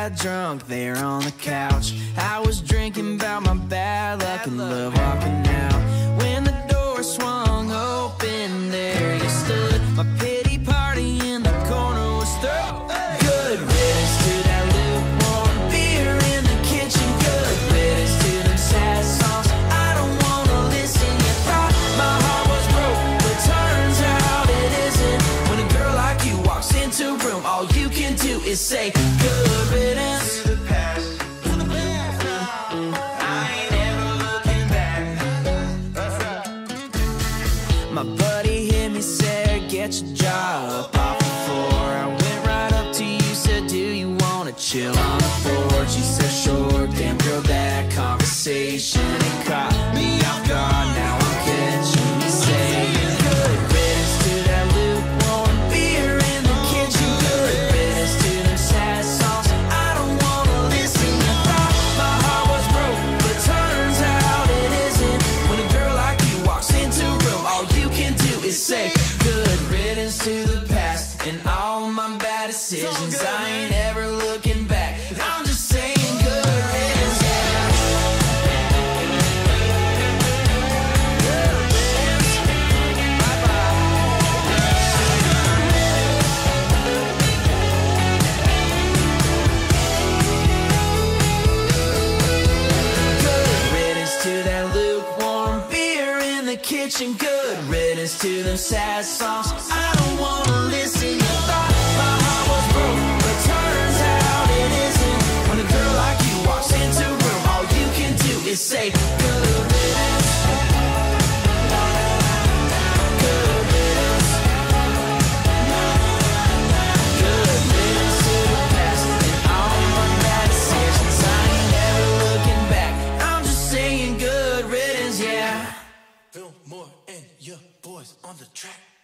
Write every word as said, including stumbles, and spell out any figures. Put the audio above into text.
got drunk there on the couch. I was drinking about my bad luck and love walking out. When the door swung open, there you stood. My pity party in the corner was through. Good riddance to that lukewarm beer in the kitchen. Good riddance to them sad songs I don't wanna listen. You thought my heart was broke, but turns out it isn't. When a girl like you walks into a room, all you can do is say good riddance to the past. My buddy hit me, said, get your jaw up off the floor. I went right up to you, said, do you wanna chill on the porch? You said, sure. Damn girl, that conversation, it caught me off guard. Now I'm catching you saying good riddance to that lukewarm beer in the kitchen. Good riddance to them sad songs I don't wanna listen. You thought my heart was broke, but turns out it isn't. When a girl like you walks into a room, all you can do is say good riddance to the past and all my bad decisions. I ain't ever looking back, I'm just saying good riddance, yeah. Good riddance, bye-bye. Good riddance to that lukewarm beer in the kitchen. Good riddance to them sad songs I don't wanna listen. You thought my heart was broke, but turns out it isn't. When a girl like you walks into a room, all you can do is say good riddance. Good riddance. Good riddance to the past and all my bad decisions. I ain't never looking back, I'm just saying good riddance, yeah. Feel more in your voice on the track.